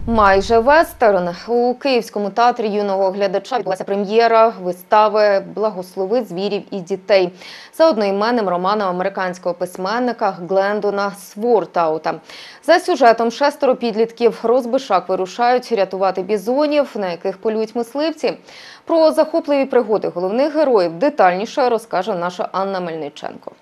Майже вестерн. У Київському театрі юного глядача відбулася прем'єра вистави «Благослови звірів і дітей» за одноіменним романом американського письменника Глендона Свортаута. За сюжетом 6 підлітків розбишак вирушають рятувати бізонів, на яких полюють мисливці. Про захопливі пригоди головних героїв детальніше розкаже наша Анна Мельниченко.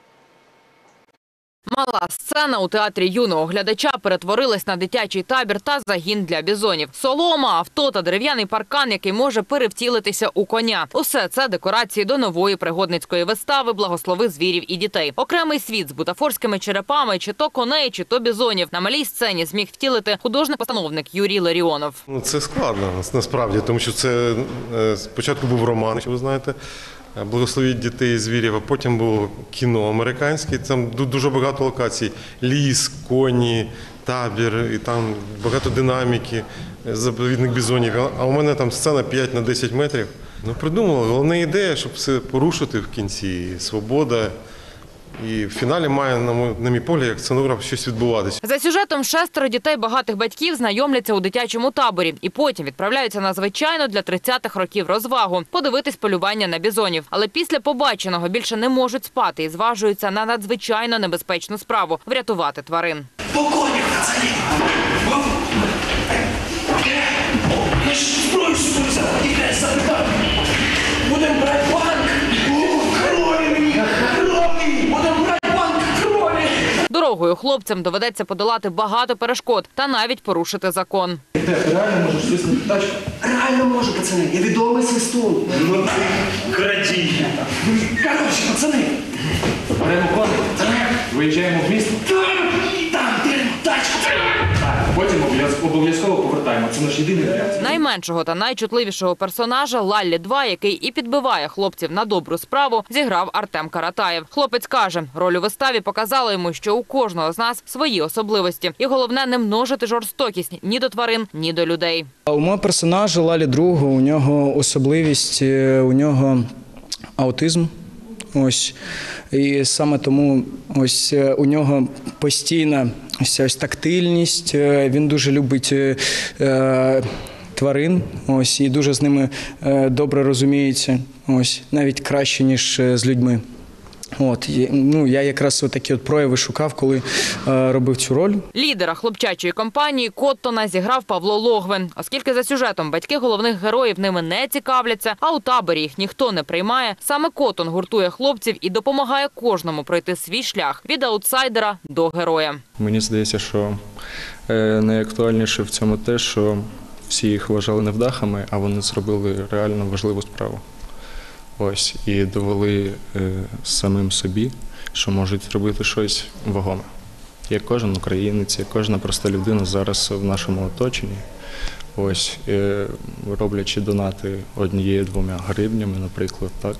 Мала сцена у театрі юного глядача перетворилась на дитячий табір та загін для бізонів. Солома, авто та дерев'яний паркан, який може перевтілитися у коня. Усе це декорації до нової пригодницької вистави «Благослови звірів і дітей». Окремий світ з бутафорськими черепами, чи то коней, чи то бізонів на малій сцені зміг втілити художник-постановник Юрій Ларіонов. Це складно, насправді, тому що це спочатку був роман, ви знаєте, «Благословіть дітей і звірів», а потім було кіно американське, там дуже багато локацій, ліс, коні, табір, і там багато динаміки, заповідник бізонів, а у мене там сцена 5 на 10 метрів. Придумали, головна ідея, щоб все порушити в кінці, свобода. І в фіналі має, на мій погляд, як сценограф, щось відбуватися. За сюжетом 6 дітей багатих батьків знайомляться у дитячому таборі і потім відправляються на звичайну для 30-х років розвагу – подивитись полювання на бізонів. Але після побаченого більше не можуть спати і зважуються на надзвичайно небезпечну справу – врятувати тварин. По конях, пацани! Я ж зброю собі взяв, дітей запитав. Будемо брати банк! Крові мені! Крові! Будемо брати банк! Крові! Дорогою хлопцям доведеться подолати багато перешкод та навіть порушити закон. Ти реально можеш свиснути тачку? Реально можу, пацани. Я відомий свистун. Ну ти крадій. Коротше, пацани. Беремо коник, виїжджаємо в місто. Там, беремо тачку. Потім обов'язково повертаємо. Це наш єдиний варіант. Найменшого та найчутливішого персонажа Лаллі-2, який і підбиває хлопців на добру справу, зіграв Артем Каратаєв. Хлопець каже, роль у виставі показала йому, що у кожного з нас свої особливості. І головне – не множити жорстокість ні до тварин, ні до людей. У мого персонажа Лалі-2, у нього особливість, у нього аутизм. Ось. І саме тому ось у нього постійна ось тактильність, він дуже любить тварин, ось, і дуже з ними добре розуміється, ось, навіть краще, ніж з людьми. От, я якраз такі прояви шукав, коли робив цю роль. Лідера хлопчачої компанії Коттона зіграв Павло Логвин. Оскільки за сюжетом батьки головних героїв ними не цікавляться, а у таборі їх ніхто не приймає, саме Коттон гуртує хлопців і допомагає кожному пройти свій шлях від аутсайдера до героя. Мені здається, що найактуальніше в цьому те, що всі їх вважали невдахами, а вони зробили реально важливу справу. Ось, і довели самим собі, що можуть робити щось вагоме. Як кожен українець, як кожна проста людина зараз в нашому оточенні, ось, роблячи донати 1-2 гривнями, наприклад, так,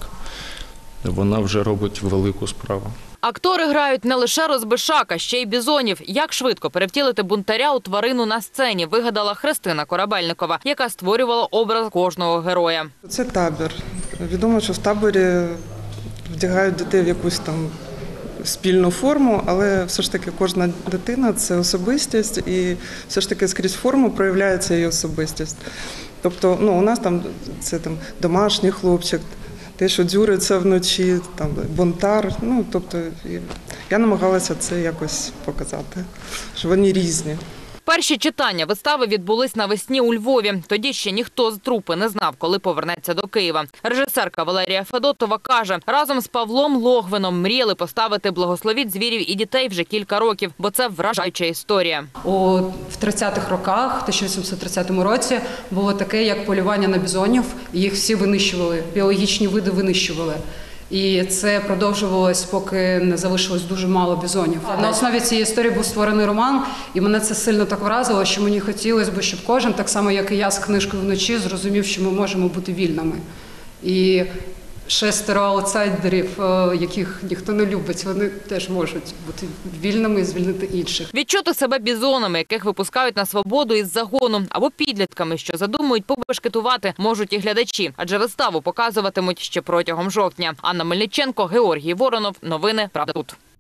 вона вже робить велику справу. Актори грають не лише розбишака, ще й бізонів. Як швидко перевтілити бунтаря у тварину на сцені, вигадала Христина Корабельникова, яка створювала образ кожного героя. Це табір. Відомо, що в таборі вдягають дітей в якусь там спільну форму, але все ж таки кожна дитина – це особистість, і все ж таки скрізь форму проявляється її особистість. Тобто, у нас там це домашній хлопчик, те, що дзюриться вночі, там бунтар. Тобто я намагалася це якось показати, що вони різні. Перші читання вистави відбулись навесні у Львові. Тоді ще ніхто з трупи не знав, коли повернеться до Києва. Режисерка Валерія Федотова каже, разом з Павлом Логвином мріяли поставити «Благословіть звірів і дітей» вже кілька років, бо це вражаюча історія. В 30-х роках, 1830 році, було таке, як полювання на бізонів. Їх всі винищували, біологічні види винищували. І це продовжувалось, поки не залишилось дуже мало бізонів. На основі цієї історії був створений роман, і мене це сильно так вразило, що мені хотілося б, щоб кожен, так само як і я з книжкою вночі, зрозумів, що ми можемо бути вільними. І 6 аутсайдерів, яких ніхто не любить, вони теж можуть бути вільними і звільнити інших. Відчути себе бізонами, яких випускають на свободу із загону, або підлітками, що задумують побешкетувати, можуть і глядачі, адже виставу показуватимуть ще протягом жовтня. Анна Мельниченко, Георгій Воронов. Новини «Правда тут».